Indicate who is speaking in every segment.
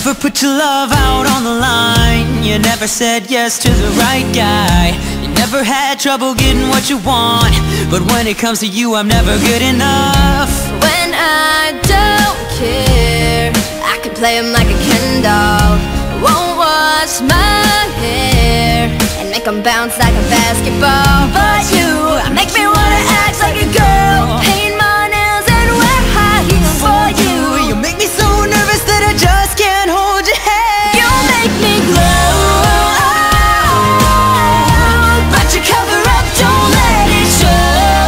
Speaker 1: never put your love out on the line. You never said yes to the right guy. You never had trouble getting what you want. But when it comes to you, I'm never good enough.
Speaker 2: When I don't care, I could play him like a Ken doll. Won't wash my hair and make him bounce like a basketball. But you make me wanna act like a girl, paint my nails and wear high heels for you.
Speaker 1: You make me so nervous that I just can't hold your hand.
Speaker 2: You make me glow, but you cover up, don't let it show.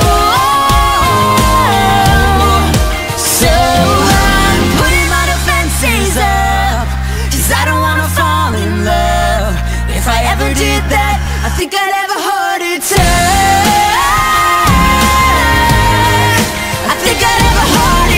Speaker 2: So I'm putting my defenses up, 'cause I don't wanna fall in love. If I ever did that, I think I'd have a heart attack. I think I'd have a heart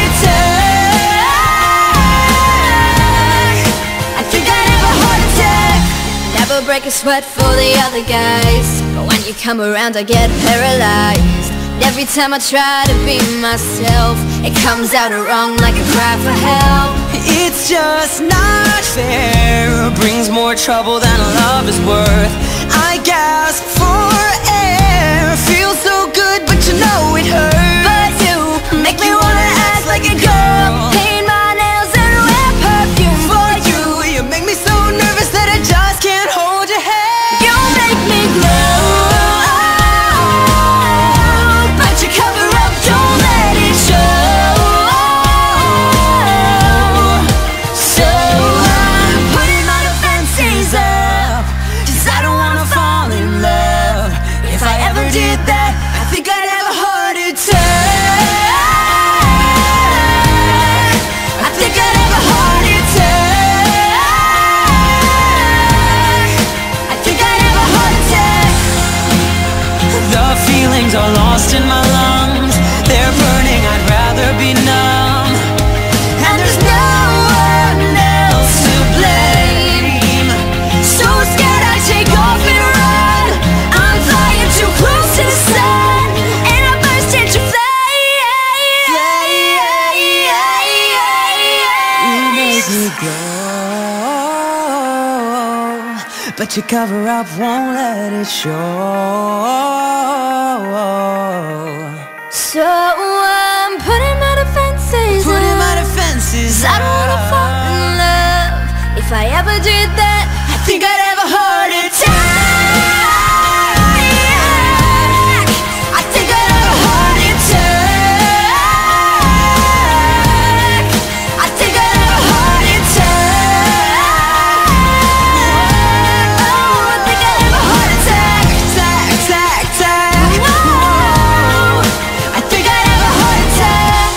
Speaker 2: attack. I think I'd have a heart attack. Never break a sweat for the other guys, but when you come around I get paralyzed. Every time I try to be myself, it comes out wrong like a cry for help.
Speaker 1: It's just not fair, brings more trouble than love is worth. I gasp for air, feels so good but you know it hurts.
Speaker 2: But you make me wanna act like a girl, paint my nails and wear perfume for you.
Speaker 1: You make me so nervous that I just can't hold your hand.
Speaker 2: You make me glow, but you cover up, don't let it show. So I'm putting my defenses up, 'cause I don't wanna fall in love. If I ever did that, I think I'd have a heart attack. I think I'd have a heart attack. I think I'd have a heart attack.
Speaker 1: The feelings are lost in my lungs, they're burning, I'd rather be numb.
Speaker 2: And there's no one else to blame. So scared I take off and run. I'm flying too close to the sun, and I burst into flame.
Speaker 1: You make me glow, but your cover up won't let it show.
Speaker 2: So I'm putting my defenses
Speaker 1: Putting
Speaker 2: up,
Speaker 1: my defenses
Speaker 2: 'cause I don't wanna fall in love. If I ever did that, I think I'd have a heart attack. I think I'd have a heart attack. I think I'd have a heart attack. Oh, I think I'd have a heart attack.
Speaker 1: Tack, tack, tack.
Speaker 2: Whoa, I think I'd have a heart attack.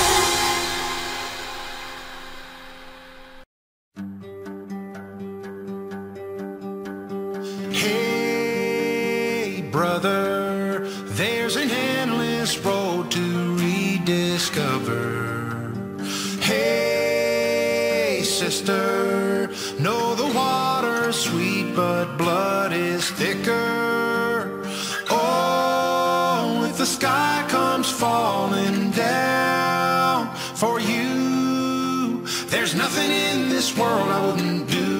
Speaker 3: Hey, brother, there's an endless road to rediscover. Hey, sister, know the water's sweet, but blood is thicker. Oh, if the sky comes falling down for you, there's nothing in this world I wouldn't do.